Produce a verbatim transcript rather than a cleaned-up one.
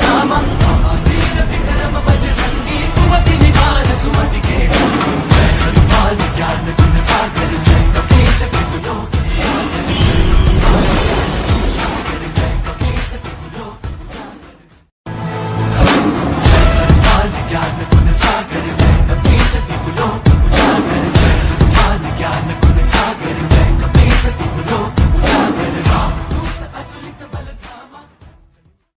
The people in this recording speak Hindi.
नामा महावीर विक्रम बजरंगी, कुमति निवार सुमति के संगी, मैं हनुमान ज्ञान गुण सागर